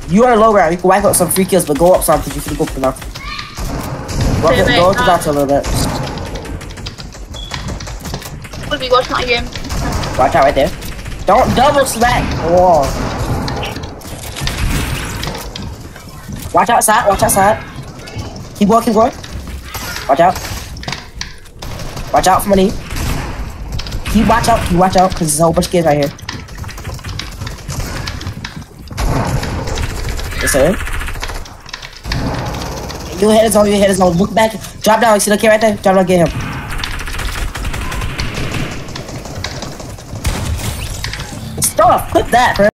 You are low ground. You can wipe out some free kills, but go up some because you can go for now. Go up the box a little bit. Will be watching my game. Watch out right there. Don't double smack the wall. Watch outside. Watch outside. Keep going. Keep going. Watch out. Watch out for my knee. Keep watch out. Keep watch out because there's a whole bunch of kids right here. Yes, sir. You hit his own. You hit his own. Look back. Drop down. You see the kid right there? Drop down. Get him. Stop! Quit that, bro.